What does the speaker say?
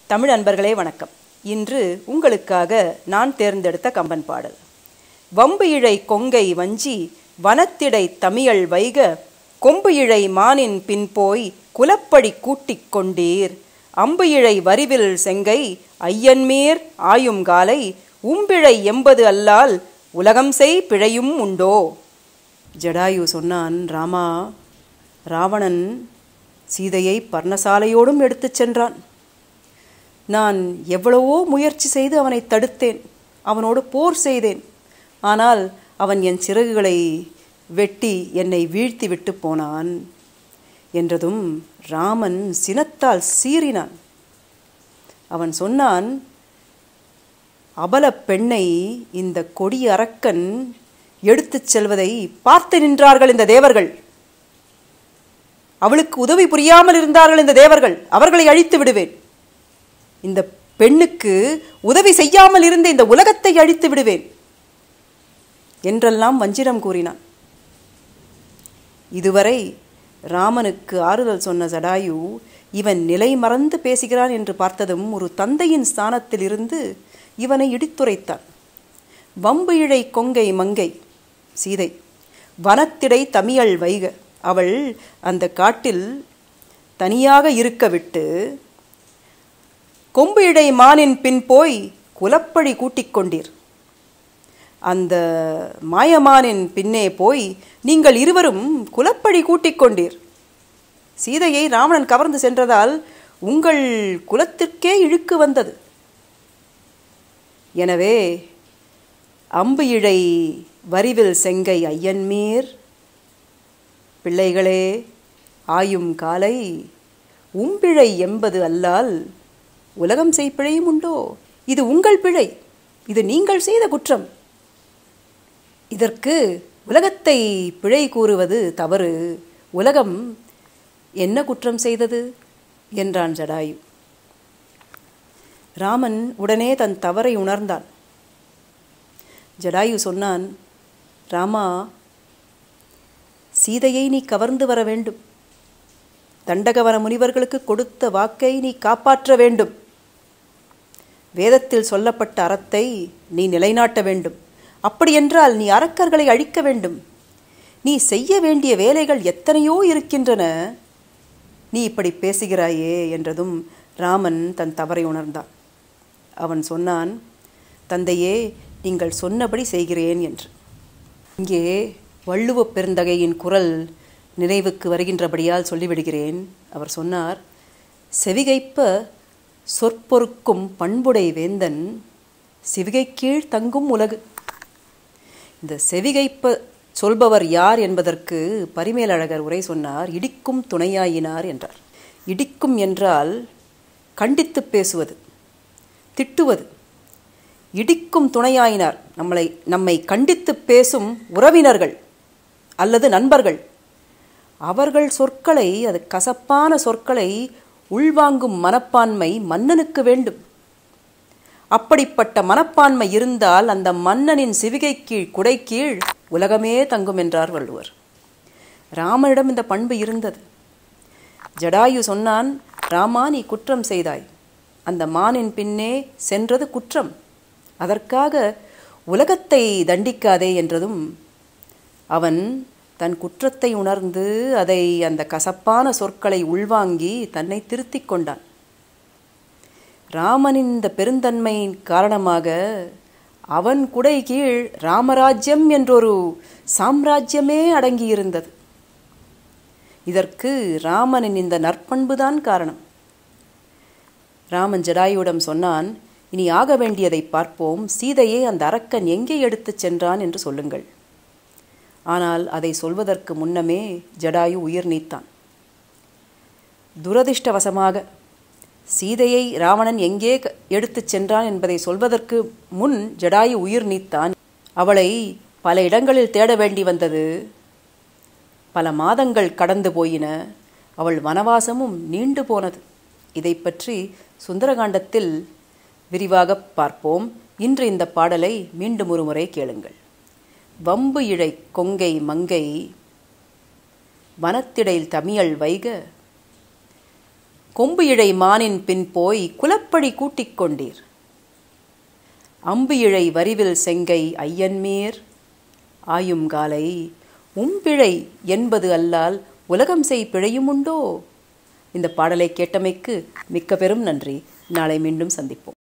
தமிழ் அன்பர்களே வணக்கம். இன்று உங்களுக்காக நான் தேர்ந்தெடுத்த கம்பன் பாடல். வம்பு இழை கொங்கை வஞ்சி வனத்திடை தமியள் வைக கொம்பு இழை மானின் பின்போய் குலப்படி கூட்டிக் கொண்டீர் அம்பு இழை வரிவில் செங்கை ஐயன்மேர் ஆயும் காலை உம்பிழை எம்பது அல்லால் உலகம் செய் பிழையும் உண்டோ. ஜடாயு சொன்னான், ராமா, ராவணன் சீதையை பர்ணசாலையோடும் எடுத்துச் சென்றான். நான் எவ்வளவோ முயற்சி செய்து அவனை தடுத்தேன், அவனோடு போர் செய்தேன். ஆனால் அவன் என் சிறகுகளை வெட்டி என்னை வீழ்த்தி விட்டு போனான் என்றதும் ராமன் சினத்தால் சீறினான். அவன் சொன்னான், அபல பெண்ணை இந்த கொடிய அரக்கன் எடுத்துச் செல்வதை பார்த்து நின்றார்கள் இந்த தேவர்கள். அவளுக்கு உதவி புரியாமல் இருந்தார்கள் இந்த தேவர்கள். அவர்களை அழித்து விடுவேன். இந்த பெண்ணுக்கு உதவி செய்யாமல் இருந்த இந்த உலகத்தை அழித்து விடுவேன் என்றெல்லாம் வஞ்சிரம் கூறினான். இதுவரை ராமனுக்கு ஆறுதல் சொன்ன ஜடாயு இவன் நிலை மறந்து பேசுகிறான் என்று பார்த்ததும் ஒரு தந்தையின் ஸ்தானத்தில் இருந்து இவனை இடித்துரைத்தான். வம்பு இழை கொங்கை மங்கை சீதை, வனத்திடை தமியள் வைக, அவள் அந்த காட்டில் தனியாக இருக்க விட்டு கொம்பு இழை மானின் பின் போய் குலப்படி கூட்டிக் கொண்டீர். அந்த மாயமானின் பின்னே போய் நீங்கள் இருவரும் குலப்படி கூட்டிக் கொண்டீர். சீதையை ராவணன் கவர்ந்து சென்றதால் உங்கள் குலத்திற்கே இழுக்கு வந்தது. எனவே அம்பு இழை வரிவில் செங்கை ஐயன்மீர், பிள்ளைகளே, ஆயும் காலை உம்பிழை எம்பது அல்லால் உலகம் செய் பிழையும் உண்டோ. இது உங்கள் பிழை, இது நீங்கள் செய்த குற்றம். இதற்கு உலகத்தை பிழை கூறுவது தவறு. உலகம் என்ன குற்றம் செய்தது என்றான் ஜடாயு. ராமன் உடனே தன் தவறை உணர்ந்தான். ஜடாயு சொன்னான், ராமா, சீதையை நீ கவர்ந்து வர வேண்டும். தண்டகவன முனிவர்களுக்கு கொடுத்த வாக்கை நீ காப்பாற்ற வேண்டும். வேதத்தில் சொல்லப்பட்ட அறத்தை நீ நிலைநாட்ட வேண்டும். அப்படியென்றால் நீ அரக்கர்களை அழிக்க வேண்டும். நீ செய்ய வேண்டிய வேலைகள் எத்தனையோ இருக்கின்றன. நீ இப்படி பேசுகிறாயே என்றதும் ராமன் தன் தவறை உணர்ந்தான். அவன் சொன்னான், தந்தையே, நீங்கள் சொன்னபடி செய்கிறேன் என்று. இங்கே வள்ளுவ பெருந்தகையின் குரல் நினைவுக்கு வருகின்றபடியால் சொல்லிவிடுகிறேன். அவர் சொன்னார், செவிகைப்ப சொற்பொருக்கும் பண்புடை வேந்தன் சிவிகை கீழ் தங்கும் உலகு. இந்த செவிகைப்ப சொல்பவர் யார் என்பதற்கு பரிமேலழகர் உரை சொன்னார், இடிக்கும் துணையாயினார் என்றார். இடிக்கும் என்றால் கண்டித்து பேசுவது, திட்டுவது. இடிக்கும் துணையாயினார் நம்மை கண்டித்து பேசும் உறவினர்கள் அல்லது நண்பர்கள். அவர்கள் சொற்களை, அது கசப்பான சொற்களை உள்வாங்கும் மனப்பான்மை மன்னனுக்கு வேண்டும். அப்படிப்பட்ட மனப்பான்மை இருந்தால் அந்த மன்னனின் சிவிகை கீழ், குடை கீழ் உலகமே தங்கும் என்றார் வள்ளுவர். ராமனிடம் இந்த பண்பு இருந்தது. ஜடாயு சொன்னான், ராமா, நீ குற்றம் செய்தாய். அந்த மானின் பின்னே சென்றது குற்றம். அதற்காக உலகத்தை தண்டிக்காதே என்றதும் அவன் தன் குற்றத்தை உணர்ந்து அதை, அந்த கசப்பான சொற்களை உள்வாங்கி தன்னை திருத்திக் கொண்டான். ராமனின் இந்த பெருந்தன்மையின் காரணமாக அவன் குடை கீழ் ராமராஜ்யம் என்றொரு சாம்ராஜ்யமே அடங்கியிருந்தது. இதற்கு ராமனின் இந்த நற்பண்புதான் காரணம். ராமன் ஜடாயுவிடம் சொன்னான், இனி ஆக வேண்டியதை பார்ப்போம். சீதையை அந்த அரக்கன் எங்கே எடுத்துச் சென்றான் என்று சொல்லுங்கள். ஆனால் அதை சொல்வதற்கு முன்னமே ஜடாயு உயிர் நீத்தான். துரதிர்ஷ்டவசமாக சீதையை ராவணன் எங்கே எடுத்துச் சென்றான் என்பதை சொல்வதற்கு முன் ஜடாயு உயிர் நீத்தான். அவளை பல இடங்களில் தேட வேண்டி வந்தது. பல மாதங்கள் கடந்து போயின. அவள் வனவாசமும் நீண்டு போனது. இதை பற்றி சுந்தரகாண்டத்தில் விரிவாக பார்ப்போம். இன்று இந்த பாடலை மீண்டும் ஒரு முறை கேளுங்கள். வம்பு இழை கொங்கை மங்கை வனத்திடையில் தமியள் வைக கொம்பு இழை மானின் பின் போய் குலப்படி கூட்டிக் கொண்டீர். அம்பு இழை வரிவில் செங்கை ஐயன்மேர் ஆயுங்காலை உம்பிழை என்பது அல்லால் உலகம் செய் பிழையும் உண்டோ? இந்த பாடலை கேட்டமைக்கு மிக்க பெரும் நன்றி. நாளை மீண்டும் சந்திப்போம்.